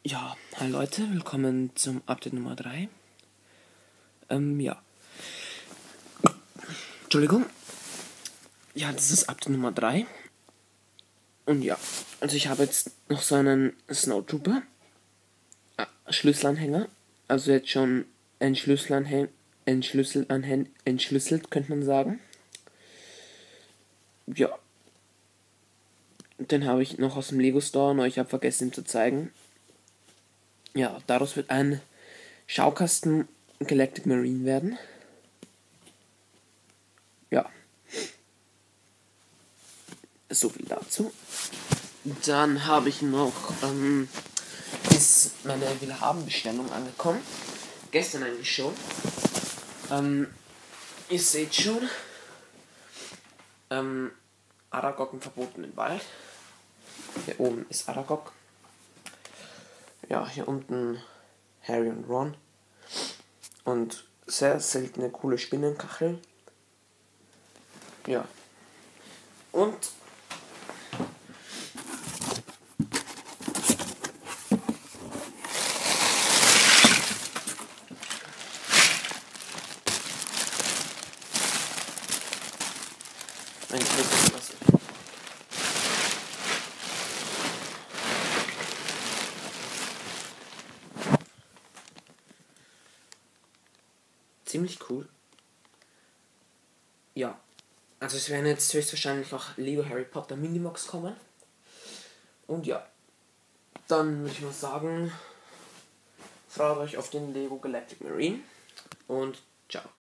Ja, hi Leute, willkommen zum Update Nummer 3. Ja. Entschuldigung. Ja, das ist Update Nummer 3. Und ja, also ich habe jetzt noch so einen Snowtrooper Schlüsselanhänger. Also jetzt schon entschlüsselt, könnte man sagen. Ja. Den habe ich noch aus dem Lego Store, nur ich habe vergessen, ihm zu zeigen. Ja, daraus wird ein Schaukasten Galactic Marine werden. Ja. So viel dazu. Dann habe ich noch, ist meine Willhaben-Bestellung angekommen. Gestern eigentlich schon. Ihr seht schon, Aragog im verbotenen Wald. Hier oben ist Aragog. Ja, hier unten Harry und Ron. Und sehr seltene, coole Spinnenkachel. Ja. Und ein Schlüssel, was ziemlich cool. Ja, also es werden jetzt höchstwahrscheinlich auch Lego Harry Potter Minimox kommen. Und ja, dann würde ich mal sagen, freut euch auf den Lego Galactic Marine und ciao.